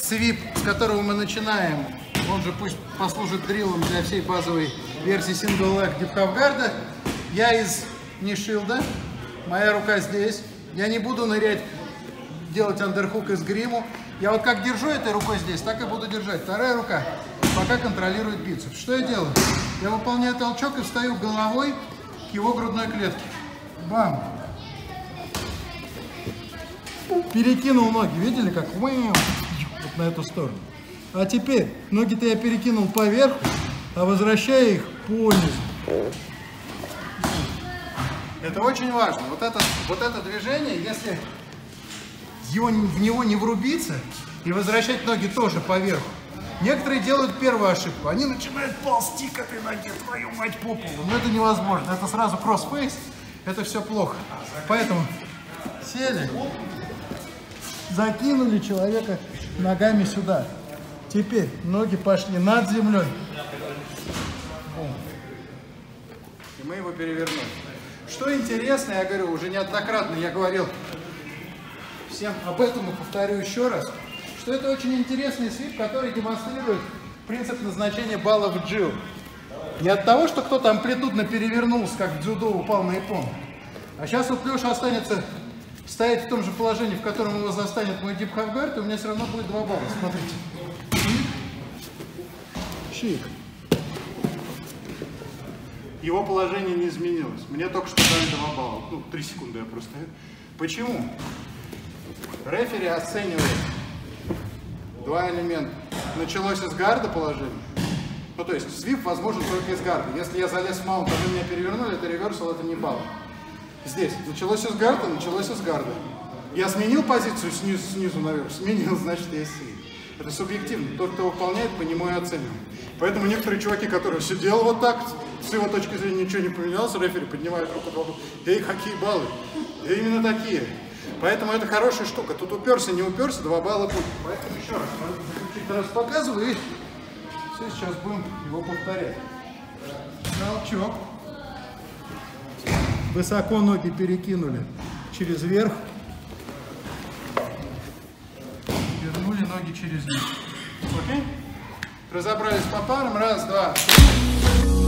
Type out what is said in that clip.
свип, с которого мы начинаем, он же пусть послужит дриллом для всей базовой версии Single Leg Deep Half Guard. Я из Нишилда, моя рука здесь. Я не буду нырять, делать андерхук из гриму. Я вот как держу этой рукой здесь, так и буду держать. Вторая рука пока контролирует бицепс. Что я делаю? Я выполняю толчок и встаю головой к его грудной клетке. Бам! Перекинул ноги. Видели, как? Вот на эту сторону. А теперь ноги-то я перекинул поверху, а возвращаю их по низу. Это очень важно. Вот это движение, если в него не врубиться и возвращать ноги тоже поверху. Некоторые делают первую ошибку. Они начинают ползти к этой ноге, твою мать, по полу. Но это невозможно. Это сразу кроссфейс. Это все плохо. Поэтому сели, закинули человека ногами сюда. Теперь ноги пошли над землей. И мы его перевернули. Что интересно, я говорю, уже неоднократно я говорил всем об этом и повторю еще раз, что это очень интересный свип, который демонстрирует принцип назначения балла в джиу. Не от того, что кто-то амплитудно перевернулся, как в дзюдо упал на япон. А сейчас вот Леша останется стоять в том же положении, в котором его застанет мой Deep Half Guard, и у меня все равно будет 2 балла. Смотрите. Чик. Его положение не изменилось. Мне только что дали 2 балла. Ну, 3 секунды я просто... Почему? Рефери оценивает 2 элемента. Началось из гарда положение. Ну, то есть свип возможен только из гарда. Если я залез в маунт, а вы меня перевернули, это реверсал, это не балл. Здесь началось из гарда, началось из гарда. Я сменил позицию снизу наверх, сменил, значит, я сильный. Это субъективно. Тот, кто выполняет, по нему и оценивает. Поэтому некоторые чуваки, которые сидел вот так, с его точки зрения ничего не поменялось, рефери поднимает руку, эй, какие баллы? И именно такие. Поэтому это хорошая штука. Тут уперся, не уперся, 2 балла будет. Поэтому еще раз показываю и все, сейчас будем его повторять. Толчок. Высоко ноги перекинули через верх. Вернули ноги через низ. Окей? Разобрались по парам. Раз, два, три.